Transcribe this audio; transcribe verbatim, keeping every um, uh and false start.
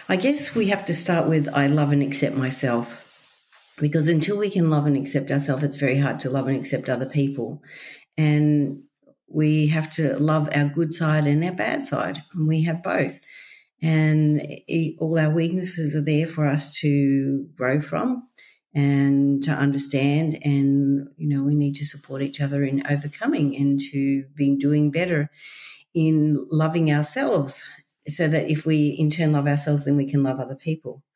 I guess we have to start with I love and accept myself, because until we can love and accept ourselves, it's very hard to love and accept other people. And we have to love our good side and our bad side, and we have both. And all our weaknesses are there for us to grow from and to understand. And, you know, we need to support each other in overcoming and to be doing better in loving ourselves, so that if we in turn love ourselves, then we can love other people.